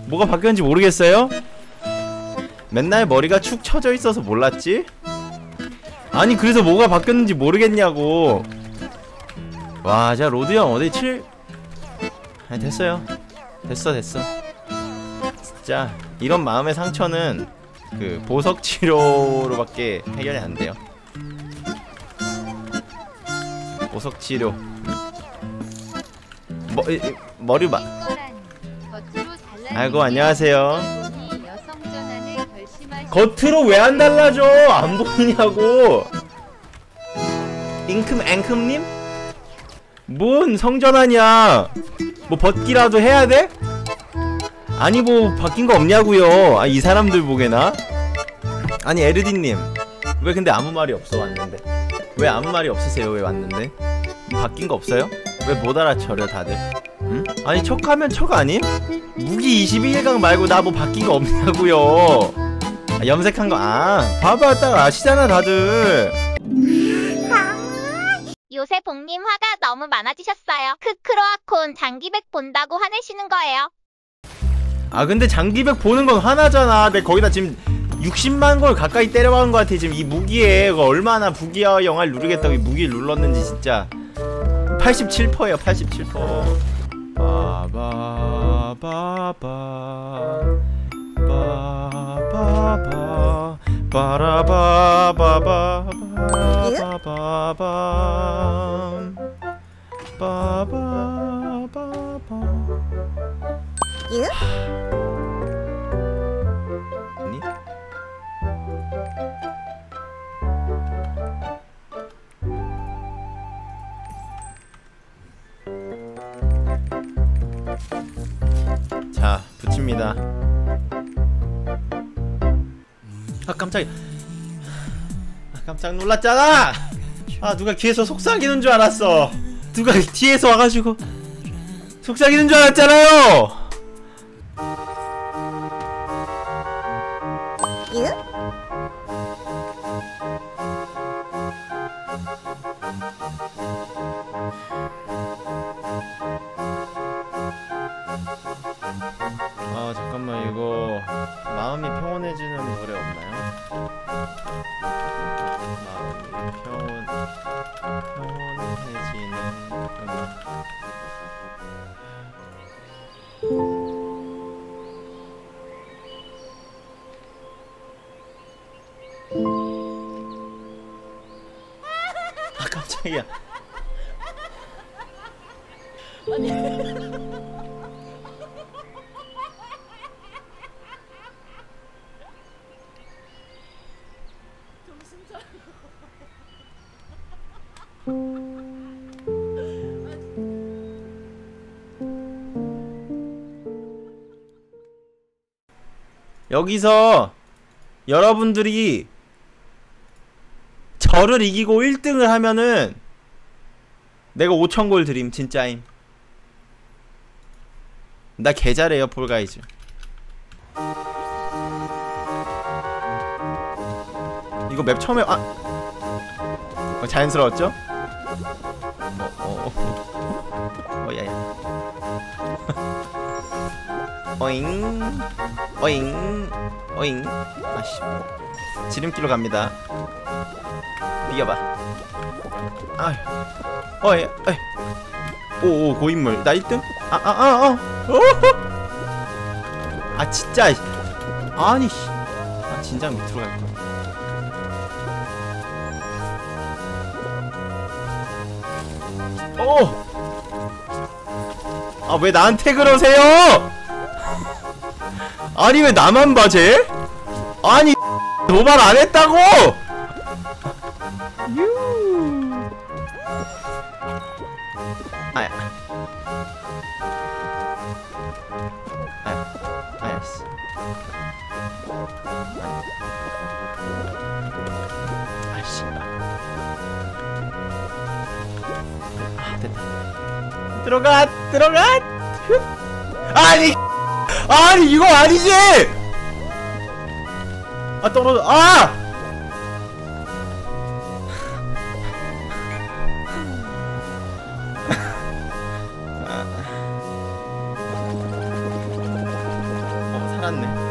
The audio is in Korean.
뭐가 바뀌었는지 모르겠어요? 맨날 머리가 축 처져 있어서 몰랐지? 아니 그래서 뭐가 바뀌었는지 모르겠냐고. 와, 자 로드 형 어디 아니 됐어요. 됐어. 진짜 이런 마음의 상처는 그 보석 치료로밖에 해결이 안 돼요. 보석 치료. 머리 아이고 안녕하세요. 겉으로 왜 안 달라져? 안 보이냐고. 앵큼님? 뭔 성전하냐? 뭐 벗기라도 해야 돼? 아니 뭐 바뀐 거 없냐고요. 아, 이 사람들 보게나? 아니 에르디님 왜 근데 아무 말이 없어 왔는데? 왜 아무 말이 없으세요? 왜 왔는데? 바뀐 거 없어요? 왜 못 알아차려 다들? 응? 아니 척하면 척 아님? 무기 22일강 말고 나 뭐 바뀐 거 없냐고요. 아, 염색한 거 봐봐 딱 아시잖아 다들. 요새 봉님 화가 너무 많아지셨어요. 크크로아콘 장기백 본다고 화내시는 거예요. 아 근데 장기백 보는 건 화나잖아. 내가 거기다 지금 60만 골 가까이 때려박은 것 같아. 지금 이 무기에 얼마나 부기와 영화를 누르겠다고 이 무기를 눌렀는지 진짜. 87%예요 87%. 바바바바 바라바바바바바밤 바바바바. 아니? 자, 붙입니다. 아 깜짝이야. 깜짝 놀랐잖아. 누가 뒤에서 속삭이는 줄 알았어. 누가 뒤에서 와가지고 속삭이는 줄 알았잖아요. 잠깐만 이거 마음이 평온해지는 노래 없나요? 마음이 평온해지는 음악. 깜짝이야. 여기서 여러분들이 저를 이기고 1등을 하면은 내가 5,000골 드림. 진짜임. 나 개잘해요 폴가이즈. 이거 맵 처음에 자연스러웠죠? 야야. 어잉 아씨. 지름길로 갑니다. 비겨봐. 오 고인물 나 1등? 진짜. 아니 진작 밑으로 갈거야. 왜 나한테 그러세요? 아니 왜 나만 봐 쟤? 아니 도발 안 했다고! 아야씨. 아이씨. 됐다. 들어가! 아니 이거 아니지! 떨어져. 살았네.